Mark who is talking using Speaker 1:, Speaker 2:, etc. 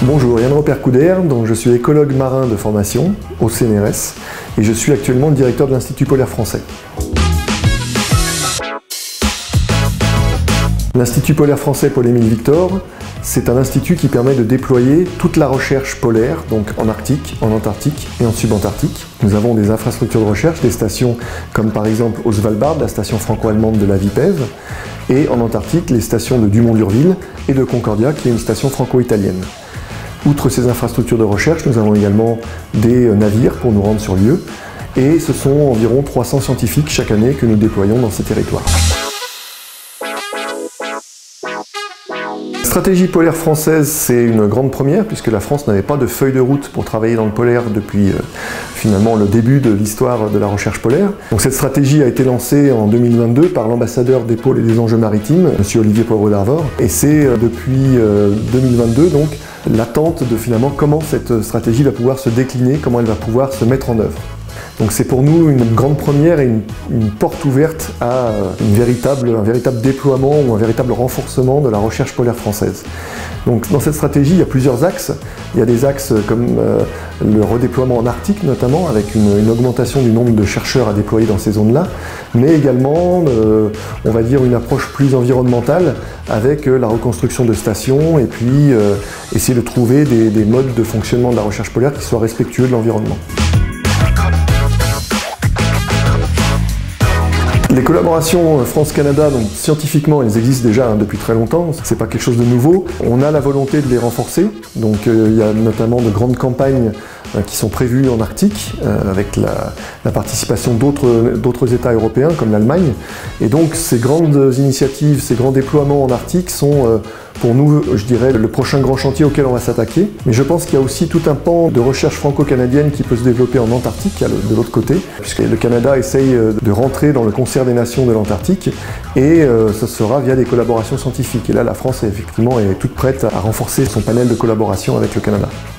Speaker 1: Bonjour, Yann Robert Couder, donc je suis écologue marin de formation au CNRS et je suis actuellement le directeur de l'Institut polaire français. L'Institut polaire français Paul-Émile Victor, c'est un institut qui permet de déployer toute la recherche polaire, donc en Arctique, en Antarctique et en subantarctique. Nous avons des infrastructures de recherche, des stations comme par exemple au Svalbard, la station franco-allemande de la Vipev, et en Antarctique, les stations de Dumont-d'Urville et de Concordia, qui est une station franco-italienne. Outre ces infrastructures de recherche, nous avons également des navires pour nous rendre sur lieu, et ce sont environ 300 scientifiques chaque année que nous déployons dans ces territoires. La stratégie polaire française, c'est une grande première puisque la France n'avait pas de feuille de route pour travailler dans le polaire depuis finalement le début de l'histoire de la recherche polaire. Donc cette stratégie a été lancée en 2022 par l'ambassadeur des pôles et des enjeux maritimes, M. Olivier Poivre d'Arvor, et c'est depuis 2022 donc l'attente de finalement comment cette stratégie va pouvoir se décliner, comment elle va pouvoir se mettre en œuvre. Donc c'est pour nous une grande première et une porte ouverte à un véritable déploiement ou un véritable renforcement de la recherche polaire française. Donc dans cette stratégie, il y a plusieurs axes. Il y a des axes comme le redéploiement en Arctique notamment, avec une augmentation du nombre de chercheurs à déployer dans ces zones-là, mais également, on va dire, une approche plus environnementale avec la reconstruction de stations et puis essayer de trouver des modes de fonctionnement de la recherche polaire qui soient respectueux de l'environnement. Les collaborations France-Canada, donc scientifiquement, elles existent déjà depuis très longtemps, c'est pas quelque chose de nouveau. On a la volonté de les renforcer, donc il y a notamment de grandes campagnes qui sont prévues en Arctique, avec la participation d'autres États européens comme l'Allemagne. Et donc ces grandes initiatives, ces grands déploiements en Arctique sont pour nous, je dirais, le prochain grand chantier auquel on va s'attaquer. Mais je pense qu'il y a aussi tout un pan de recherche franco-canadienne qui peut se développer en Antarctique, de l'autre côté, puisque le Canada essaye de rentrer dans le concert des nations de l'Antarctique, et ce sera via des collaborations scientifiques. Et là, la France, effectivement, est toute prête à renforcer son panel de collaboration avec le Canada.